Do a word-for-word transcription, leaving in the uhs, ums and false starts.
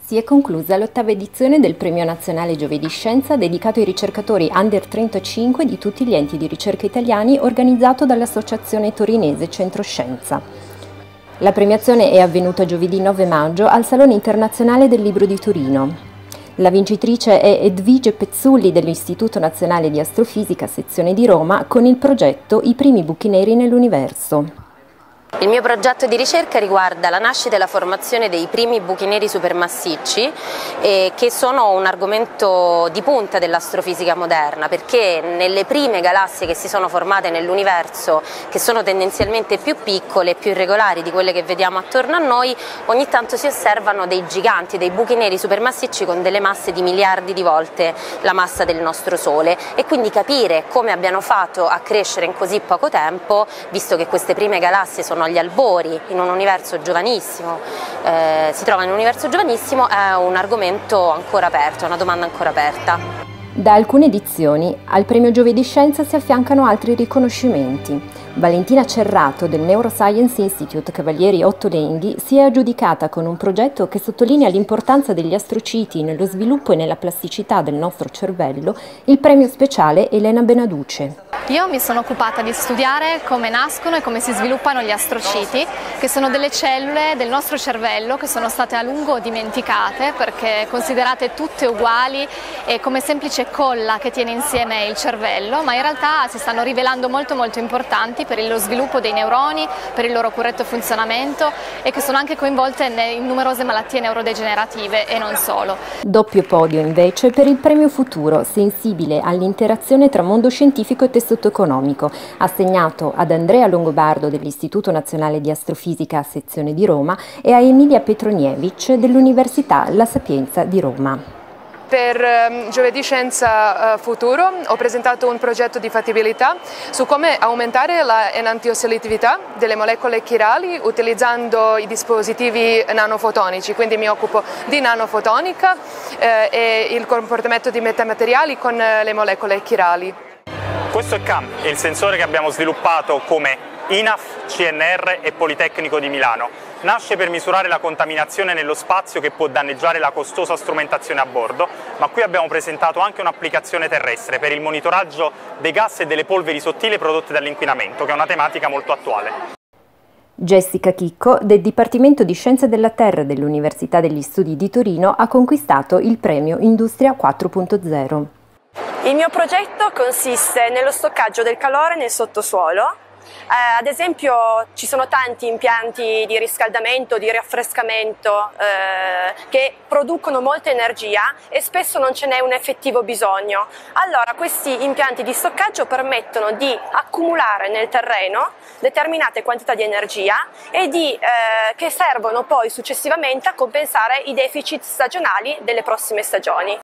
Si è conclusa l'ottava edizione del Premio Nazionale Giovedì Scienza dedicato ai ricercatori under trentacinque di tutti gli enti di ricerca italiani, organizzato dall'Associazione Torinese Centro Scienza. La premiazione è avvenuta giovedì nove maggio al Salone Internazionale del Libro di Torino. La vincitrice è Edvige Pezzulli dell'Istituto Nazionale di Astrofisica, sezione di Roma, con il progetto I primi buchi neri nell'universo. Il mio progetto di ricerca riguarda la nascita e la formazione dei primi buchi neri supermassicci, eh, che sono un argomento di punta dell'astrofisica moderna, perché nelle prime galassie che si sono formate nell'universo, che sono tendenzialmente più piccole e più irregolari di quelle che vediamo attorno a noi, ogni tanto si osservano dei giganti, dei buchi neri supermassicci con delle masse di miliardi di volte la massa del nostro Sole, e quindi capire come abbiano fatto a crescere in così poco tempo, visto che queste prime galassie sono agli albori, in un universo giovanissimo, eh, si trova in un universo giovanissimo, è un argomento ancora aperto, è una domanda ancora aperta. Da alcune edizioni al Premio Giovedì Scienza si affiancano altri riconoscimenti. Valentina Cerrato del Neuroscience Institute Cavalieri Otto Lenghi si è aggiudicata con un progetto che sottolinea l'importanza degli astrociti nello sviluppo e nella plasticità del nostro cervello il premio speciale Elena Benaduce. Io mi sono occupata di studiare come nascono e come si sviluppano gli astrociti, che sono delle cellule del nostro cervello che sono state a lungo dimenticate perché considerate tutte uguali e come semplice colla che tiene insieme il cervello, ma in realtà si stanno rivelando molto molto importanti per lo sviluppo dei neuroni, per il loro corretto funzionamento, e che sono anche coinvolte in numerose malattie neurodegenerative e non solo. Doppio podio invece per il premio Futuro, sensibile all'interazione tra mondo scientifico e tessuto economico, assegnato ad Andrea Longobardo dell'Istituto Nazionale di Astrofisica, sezione di Roma, e a Emilia Petroniewicz dell'Università La Sapienza di Roma. Per um, Giovedì Scienza uh, Futuro ho presentato un progetto di fattibilità su come aumentare la enantiosolitività delle molecole chirali utilizzando i dispositivi nanofotonici, quindi mi occupo di nanofotonica eh, e il comportamento di metamateriali con eh, le molecole chirali. Questo è C A M, il sensore che abbiamo sviluppato come I N A F, C N R e Politecnico di Milano. Nasce per misurare la contaminazione nello spazio che può danneggiare la costosa strumentazione a bordo, ma qui abbiamo presentato anche un'applicazione terrestre per il monitoraggio dei gas e delle polveri sottili prodotte dall'inquinamento, che è una tematica molto attuale. Jessica Chicco, del Dipartimento di Scienze della Terra dell'Università degli Studi di Torino, ha conquistato il premio Industria quattro punto zero. Il mio progetto consiste nello stoccaggio del calore nel sottosuolo. Eh, ad esempio ci sono tanti impianti di riscaldamento, di raffrescamento eh, che producono molta energia e spesso non ce n'è un effettivo bisogno. Allora questi impianti di stoccaggio permettono di accumulare nel terreno determinate quantità di energia e di, eh, che servono poi successivamente a compensare i deficit stagionali delle prossime stagioni.